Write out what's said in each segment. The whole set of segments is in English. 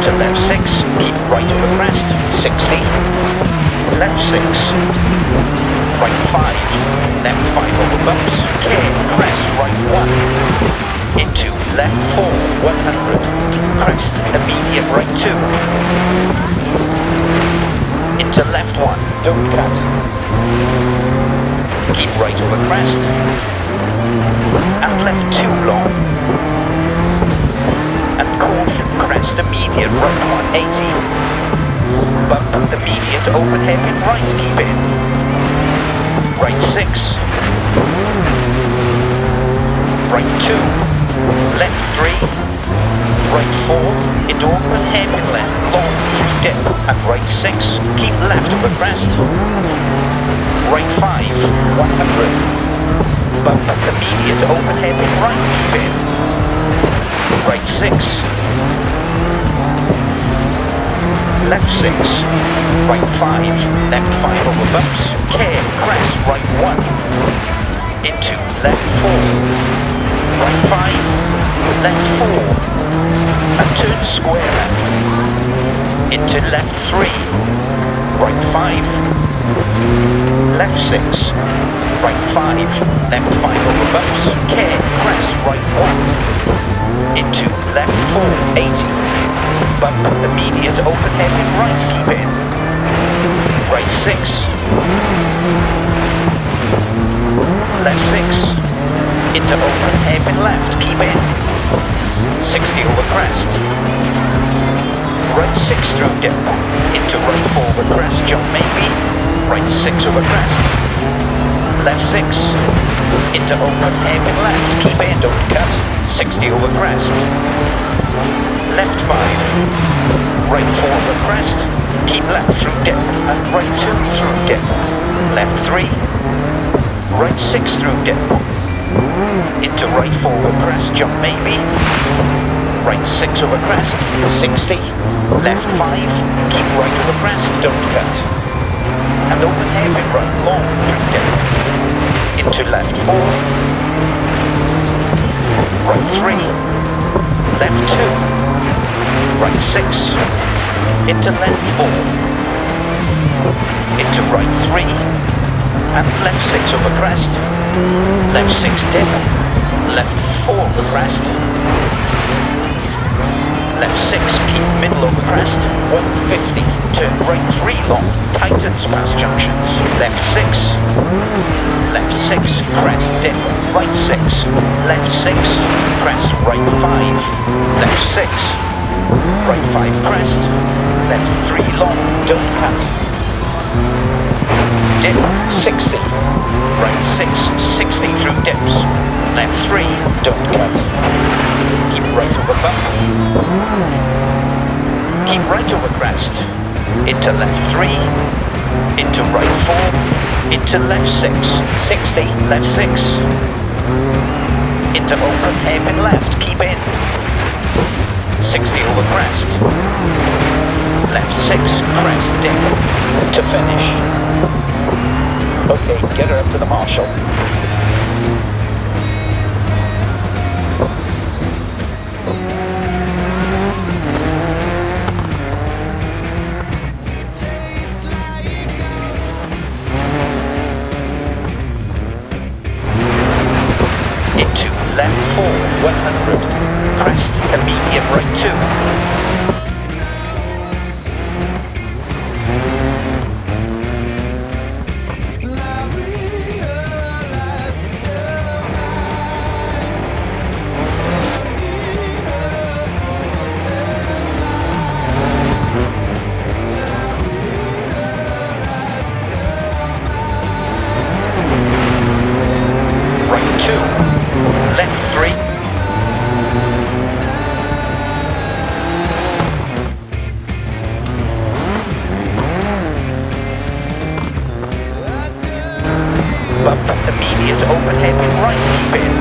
into left 6, keep right over crest, 60, left 6, right 5, left 5 over bumps, clear, crest, right 1, into left 4, 100, crest, immediate right 2, into left 1, don't cut, keep right over crest, and left 2 long, and caution, crest immediate right 180, bump immediate open hairpin right, keep in, right 6, right 2, left 3, right 4, into open hairpin left, long, 3 dip, and right 6, keep left over crest, right 5, 100, bump immediate open hairpin right, keep in, right 6, left 6, right 5, left 5 over bumps, care, crest, right 1, into left 4, right 5, left 4, and turn square left, into left 3, right 5, left 6, right 5, left 5 over bumps, care, crest, right 1, into left 4, 80, bump immediate open hairpin right, keep in, right 6, left 6, into open hairpin left, keep in, 60 over crest, right 6 through dip, into right 4 over crest, jump maybe, right 6 over crest, left 6, into open hairpin left, keep in, don't cut, 60 over crest, left 5, right 4 over crest, keep left through dip, and right 2 through dip, left 3, right 6 through dip, into right 4 over crest, jump maybe, right 6 over crest, 60, left 5, keep right over crest, don't cut, and open hairpin right, long through dip, into left 4, right 3, left 2, right 6, into left 4, into right 3, and left 6 over crest, left 6 dip, left 4 over crest, left 6 keep middle over crest, 150, turn right 3 long, tightens past junctions, left 6, left 6, crest dip, right 6, left 6, crest, right 5, left 6, right 5 crest, left 3 long, don't cut, dip, 60, right 6, 60 through dips, left 3, don't cut, keep right over bump, keep right over crest, into left 3, into right 4, into left 6, 60, left 6, into open hairpin left, keep in, 60 over crest, left 6, crest, dip, to finish. Okay, get her up to the marshal. Into left 4, 100, crest, immediate right 2. Right 2, left 3, bump immediate open hairpin right, keep in,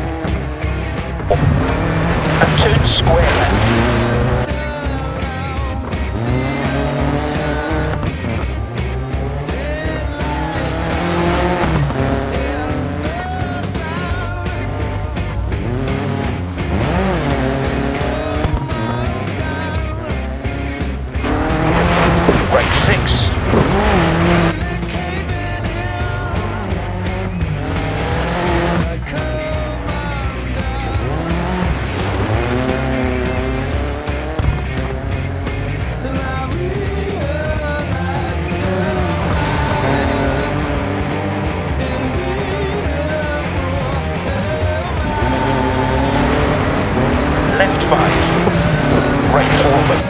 and turn square left, 5. Right forward.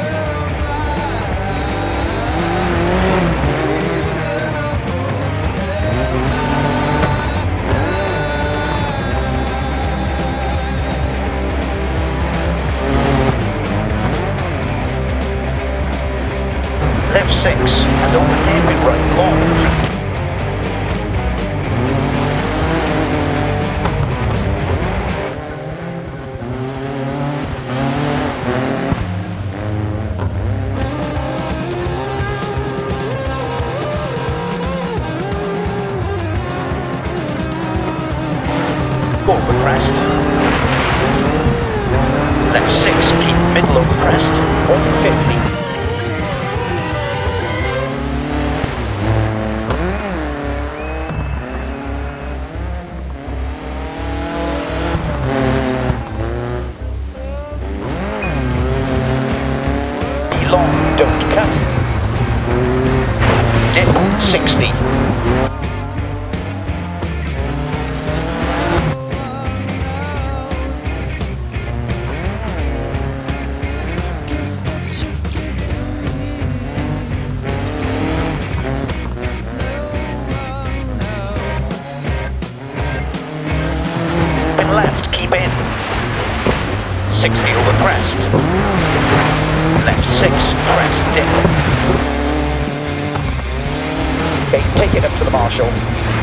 Left 6 and over hairpin right long. Over crest. Left 6, keep middle over crest. 150. Long, don't cut. Dip 60. Left, keep in. 60 over crest. Left 6, crest dip. Okay, take it up to the marshal.